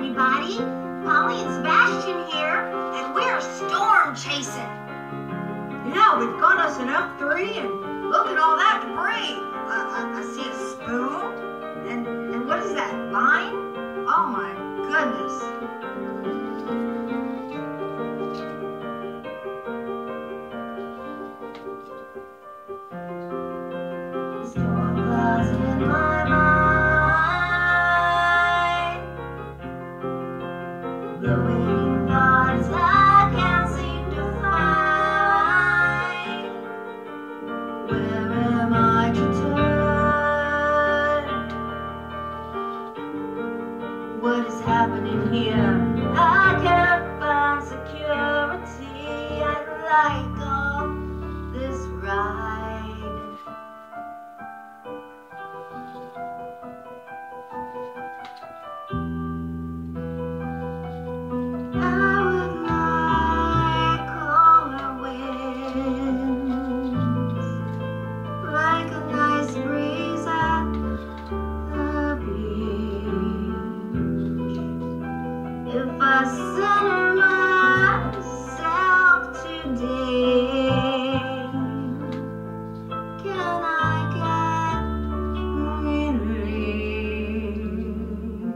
everybody. Polly and Sebastian here, and we're storm chasing. Yeah, we've got us an F3, and look at all that debris. I see a spoon, and what is that, line? Oh my goodness. Storm clouds in my mind, blowing thoughts I can't seem to find. Where am I to turn? What is happening here? I can't find security. I like all this ride. If I center myself today, can I get relief?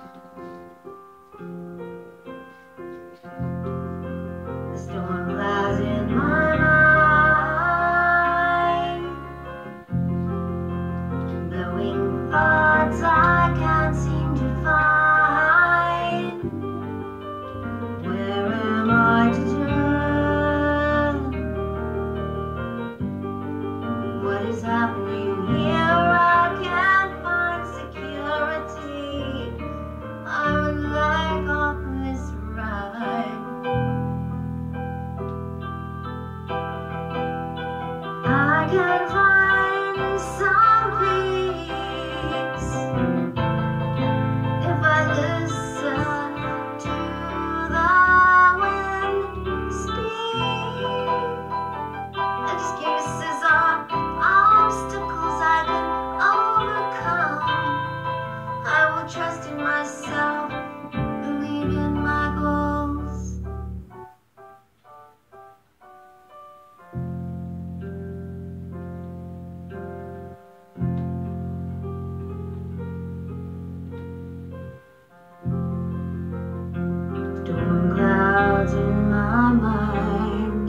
The storm clouds in my mind, blowing thoughts I can't seem to find. What is happening here? I can't find security. I would like off this ride. I can find some peace if I listen to the wind speak. Excuses are obstacles I can overcome. I will trust in myself, believe in my goals. Storm clouds in my mind,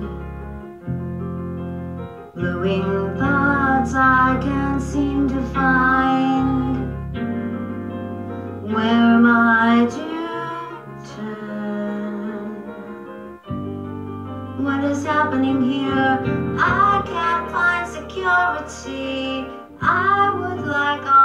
blowing thoughts I can't seem to find. Where am I to turn? What is happening here? I can't find security. I would like all